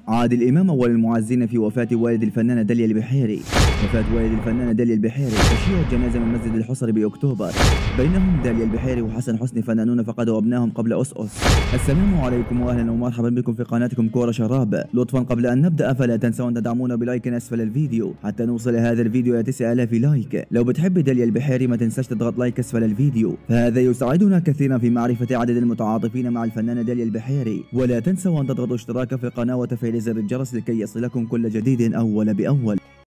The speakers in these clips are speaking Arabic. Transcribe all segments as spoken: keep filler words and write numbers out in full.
عاد الإمام أول المعزين في وفاة والد الفنانة داليا البحيري. وفاة والد الفنانة داليا البحيري تشييع الجنازة من مسجد الحصري بأكتوبر، بينهم داليا البحيري وحسن حسني فنانون فقدوا أبنائهم قبل أسأس. السلام عليكم وأهلا ومرحبا بكم في قناتكم كورة شراب. لطفا قبل أن نبدأ فلا تنسوا أن تدعمونا بلايك أسفل الفيديو حتى نوصل هذا الفيديو إلى تسعة آلاف لايك. لو بتحب داليا البحيري ما تنساش تضغط لايك أسفل الفيديو، فهذا يساعدنا كثيرا في معرفة عدد المتعاطفين مع الفنانة داليا البحيري. ولا تنسوا أن تضغطوا اشتراك في القناة وتفعيل زر الجرس لكي يصلكم كل جديد أول بأول.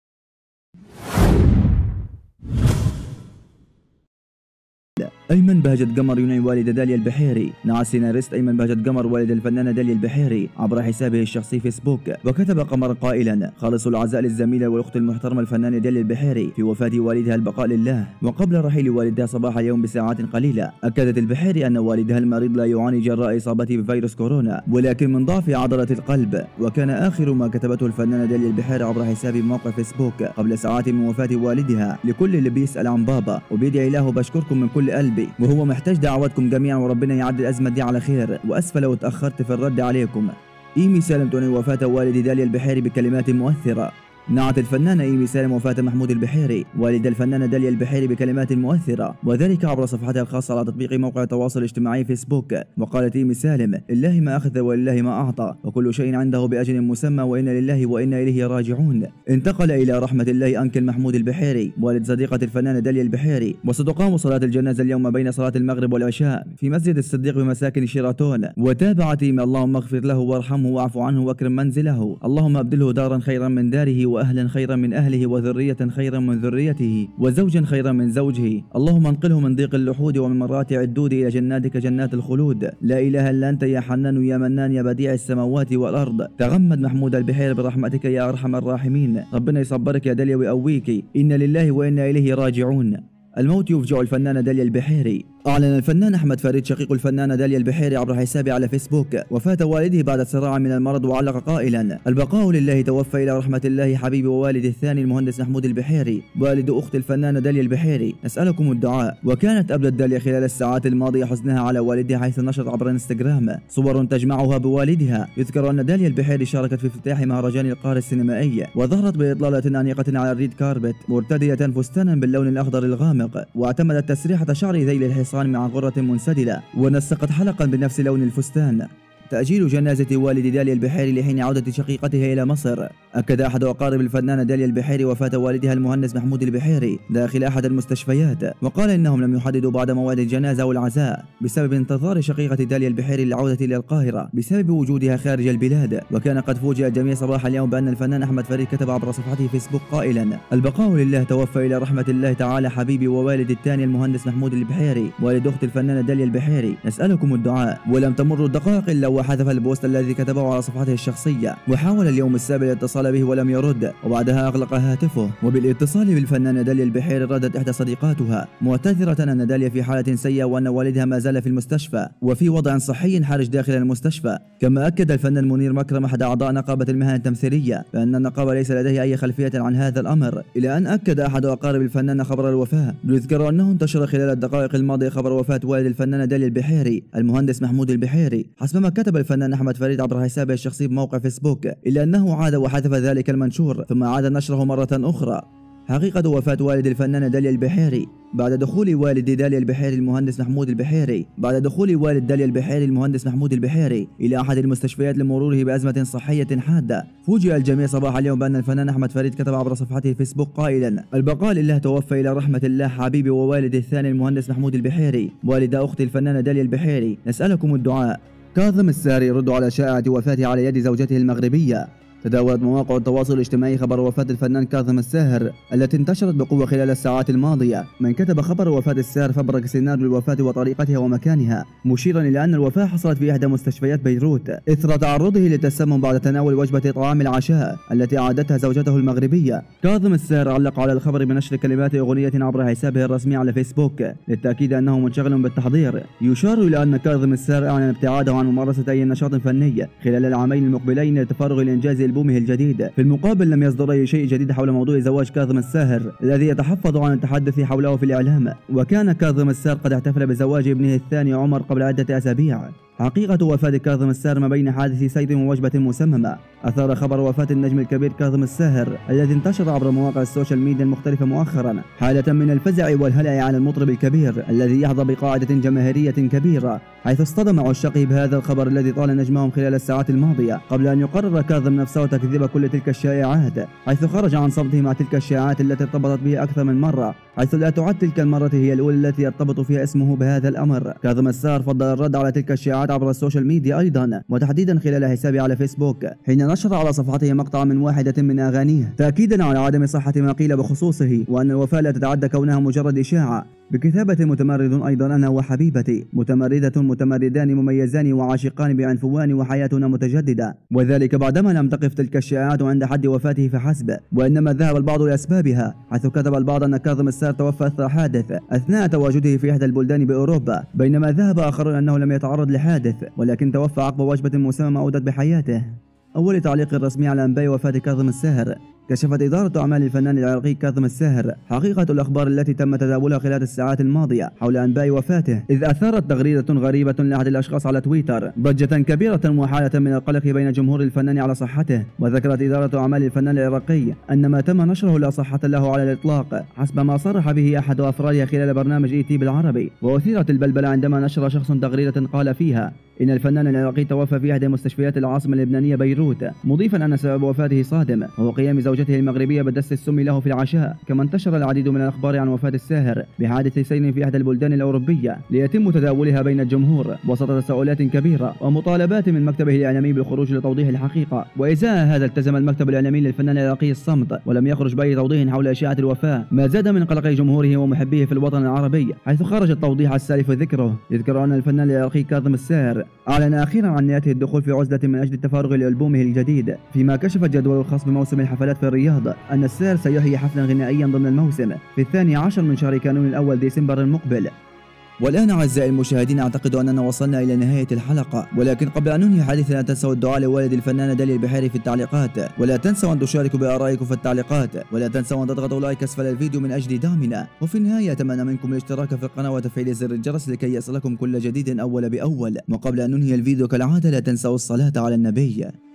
أيمن بهجت قمر ينعي والد داليا البحيري. نعى السيناريست أيمن بهجت قمر والد الفنانة داليا البحيري عبر حسابه الشخصي فيسبوك، وكتب قمر قائلا: خالص العزاء للزميلة والأخت المحترمة الفنانة داليا البحيري في وفاة والدها البقاء لله. وقبل رحيل والدها صباح اليوم بساعات قليلة، أكدت البحيري أن والدها المريض لا يعاني جراء إصابته بفيروس كورونا ولكن من ضعف عضلة القلب. وكان آخر ما كتبته الفنانة داليا البحيري عبر حساب موقع فيسبوك قبل ساعات من وفاة والدها: لكل اللي بيسأل عن بابا وبيدعي له بشكركم من كل قلبي، وهو محتاج دعواتكم جميعا وربنا يعدي الأزمة دي على خير، وأسفة لو اتأخرت في الرد عليكم. إيمي سالم تنعي وفاة والد داليا البحيري بكلمات مؤثرة. نعت الفنانة إيمي سالم وفاة محمود البحيري والد الفنانة داليا البحيري بكلمات مؤثرة، وذلك عبر صفحتها الخاصة على تطبيق موقع التواصل الاجتماعي فيسبوك. وقالت إيمي سالم: لله ما أخذ ولله ما أعطى، وكل شيء عنده بأجل مسمى، وإنا لله وإنا إليه راجعون. انتقل إلى رحمة الله أنكل محمود البحيري والد صديقة الفنانة داليا البحيري، وستقام صلاة الجنازة اليوم بين صلاة المغرب والعشاء في مسجد الصديق بمساكن شيراتون. وتابعت إيمي: اللهم اغفر له وارحمه واعف عنه واكرم منزله، اللهم أبدله دارا خيرا من داره، وأهلا خيرا من أهله، وذرية خيرا من ذريته، وزوجا خيرا من زوجه، اللهم انقله من ضيق اللحود ومن مرات عدود إلى جناتك جنات الخلود. لا إله إلا أنت يا حنان يا منان يا بديع السماوات والأرض. تغمد محمود البحيري برحمتك يا أرحم الراحمين. ربنا يصبرك يا داليا ويقويك، إنا لله وإنا إليه راجعون. الموت يفجع الفنانة داليا البحيري. أعلن الفنان أحمد فريد شقيق الفنانة داليا البحيري عبر حسابه على فيسبوك وفاة والده بعد صراع من المرض، وعلق قائلا: البقاء لله، توفى إلى رحمة الله حبيبي ووالد الثاني المهندس محمود البحيري والد أخت الفنانة داليا البحيري، نسألكم الدعاء. وكانت أبدت داليا خلال الساعات الماضية حزنها على والدها، حيث نشرت عبر انستغرام صور تجمعها بوالدها. يذكر أن داليا البحيري شاركت في افتتاح مهرجان القاهرة السينمائي، وظهرت بإطلالة أنيقة على الريد كاربت مرتدية فستانا باللون الأخضر الغامق، واعتمدت تسريحة شعر ذيل الحصان مع غرة منسدلة، ونسقت حلقا بنفس لون الفستان. تأجيل جنازة والد داليا البحيري لحين عودة شقيقتها إلى مصر. أكد أحد أقارب الفنانة داليا البحيري وفاة والدها المهندس محمود البحيري داخل أحد المستشفيات، وقال إنهم لم يحددوا بعد موعد الجنازة والعزاء بسبب انتظار شقيقة داليا البحيري للعودة إلى القاهرة بسبب وجودها خارج البلاد. وكان قد فوجئ الجميع صباح اليوم بأن الفنان أحمد فريد كتب عبر صفحته فيسبوك قائلا: البقاء لله، توفى إلى رحمة الله تعالى حبيبي ووالد الثاني المهندس محمود البحيري والد أخت الفنانة داليا البحيري، نسألكم الدعاء. ولم تمر الدقائق إلا وحذف البوست الذي كتبه على صفحته الشخصية، وحاول اليوم السابع الاتصال به ولم يرد، وبعدها أغلق هاتفه. وبالاتصال بالفنانة داليا البحيري ردت إحدى صديقاتها معتذرة أن داليا في حالة سيئة وأن والدها ما زال في المستشفى وفي وضع صحي حرج داخل المستشفى. كما أكد الفنان منير مكرم أحد أعضاء نقابة المهن التمثيلية بأن النقابة ليس لديه أي خلفية عن هذا الأمر، إلى أن أكد أحد أقارب الفنان خبر الوفاة. يذكر أنه انتشر خلال الدقائق الماضية خبر وفاة والد الفنانة داليا البحيري المهندس محمود البحيري حسب ما كتب الفنان أحمد فريد عبر حسابه الشخصي بموقع فيسبوك، إلا أنه عاد وحذف ذلك المنشور ثم عاد نشره مرة أخرى. حقيقة وفاة والد الفنانة داليا البحيري. بعد دخول والد داليا البحيري المهندس محمود البحيري بعد دخول والد داليا البحيري المهندس محمود البحيري إلى أحد المستشفيات لمروره بأزمة صحية حادة، فوجئ الجميع صباح اليوم بأن الفنان أحمد فريد كتب عبر صفحته فيسبوك قائلا: البقاء لله، توفى إلى رحمة الله حبيبي ووالد الثاني المهندس محمود البحيري والد أخت الفنانة داليا البحيري، نسألكم الدعاء. كاظم الساهر يرد على شائعة وفاته على يد زوجته المغربية. تداولت مواقع التواصل الاجتماعي خبر وفاة الفنان كاظم الساهر التي انتشرت بقوة خلال الساعات الماضية. من كتب خبر وفاة الساهر فبرك سيناريو الوفاة وطريقتها ومكانها، مشيرا إلى أن الوفاة حصلت في إحدى مستشفيات بيروت إثر تعرضه للتسمم بعد تناول وجبة طعام العشاء التي أعدتها زوجته المغربية. كاظم الساهر علق على الخبر بنشر كلمات أغنية عبر حسابه الرسمي على فيسبوك للتأكيد أنه منشغل بالتحضير. يشار إلى أن كاظم الساهر أعلن ابتعاده عن ممارسة أي نشاط فني خلال العامين المقبلين للتفرغ لإنجاز ألبومه الجديد. في المقابل لم يصدر أي شيء جديد حول موضوع زواج كاظم الساهر الذي يتحفظ عن التحدث حوله في الإعلام. وكان كاظم الساهر قد احتفل بزواج ابنه الثاني عمر قبل عدة أسابيع. حقيقة وفاة كاظم الساهر ما بين حادث صيد ووجبة مسممة. أثار خبر وفاة النجم الكبير كاظم الساهر الذي انتشر عبر مواقع السوشيال ميديا المختلفة مؤخرا حالة من الفزع والهلع على المطرب الكبير الذي يحظى بقاعدة جماهيرية كبيرة، حيث اصطدم عشاقه بهذا الخبر الذي طال نجمهم خلال الساعات الماضية، قبل أن يقرر كاظم نفسه تكذيب كل تلك الشائعات، حيث خرج عن صمته مع تلك الشائعات التي ارتبطت به أكثر من مرة، حيث لا تعد تلك المرة هي الأولى التي يرتبط فيها اسمه بهذا الأمر. كاظم الساهر فضل الرد على تلك الشائعات عبر السوشيال ميديا أيضا، وتحديدا خلال حسابه على فيسبوك، حين نشر على صفحته مقطعا من واحدة من أغانيه تأكيدا على عدم صحة ما قيل بخصوصه، وأن الوفاة لا تتعدى كونها مجرد إشاعة، بكتابة متمرد أيضا أنا وحبيبتي متمردة متمردان مميزان وعاشقان بعنفوان وحياتنا متجددة، وذلك بعدما لم تقف تلك الشائعات عند حد وفاته فحسب، وإنما ذهب البعض لأسبابها، حيث كتب البعض أن كاظم الساهر توفى أثر حادث أثناء تواجده في إحدى البلدان بأوروبا، بينما ذهب آخرون أنه لم يتعرض لحادث ولكن توفى عقب وجبة مسممة أودت بحياته. أول تعليق رسمي على أنباء وفاة كاظم الساهر. كشفت إدارة أعمال الفنان العراقي كاظم الساهر حقيقة الأخبار التي تم تداولها خلال الساعات الماضية حول أنباء وفاته، إذ أثارت تغريدة غريبة لأحد الأشخاص على تويتر ضجة كبيرة وحالة من القلق بين جمهور الفنان على صحته. وذكرت إدارة أعمال الفنان العراقي أن ما تم نشره لا صحة له على الإطلاق، حسب ما صرح به أحد أفرادها خلال برنامج إي تي بالعربي. وأثيرت البلبلة عندما نشر شخص تغريدة قال فيها إن الفنان العراقي توفى في إحدى مستشفيات العاصمة اللبنانية بيروت، مضيفا أن سبب وفاته صادم وهو قيام زوجته المغربية بدس السم له في العشاء. كما انتشر العديد من الأخبار عن وفاة الساهر بحادث سير في إحدى البلدان الأوروبية ليتم تداولها بين الجمهور وسط تساؤلات كبيرة ومطالبات من مكتبه الإعلامي بالخروج لتوضيح الحقيقة. وإزاء هذا التزم المكتب الإعلامي للفنان العراقي الصمت ولم يخرج بأي توضيح حول إشاعة الوفاة، ما زاد من قلق جمهوره ومحبيه في الوطن العربي، حيث خرج التوضيح السالف ذكره. يذكر أن الفنان العراقي كاظم الساهر أعلن أخيرا عن نيته الدخول في عزلة من أجل التفرغ لألبومه الجديد، فيما كشف الجدول الخاص بموسم الحفلات في الرياض أن الساهر سيحيي حفلا غنائيا ضمن الموسم في الثاني عشر من شهر كانون الأول ديسمبر المقبل. والآن أعزائي المشاهدين أعتقد أننا وصلنا إلى نهاية الحلقة، ولكن قبل أن ننهي حديثنا لا تنسوا الدعاء لوالد الفنانة داليا البحيري في التعليقات، ولا تنسوا أن تشاركوا بآرائكم في التعليقات، ولا تنسوا أن تضغطوا لايك أسفل الفيديو من أجل دعمنا. وفي النهاية أتمنى منكم الاشتراك في القناة وتفعيل زر الجرس لكي يصلكم كل جديد أول بأول. وقبل أن ننهي الفيديو كالعادة لا تنسوا الصلاة على النبي.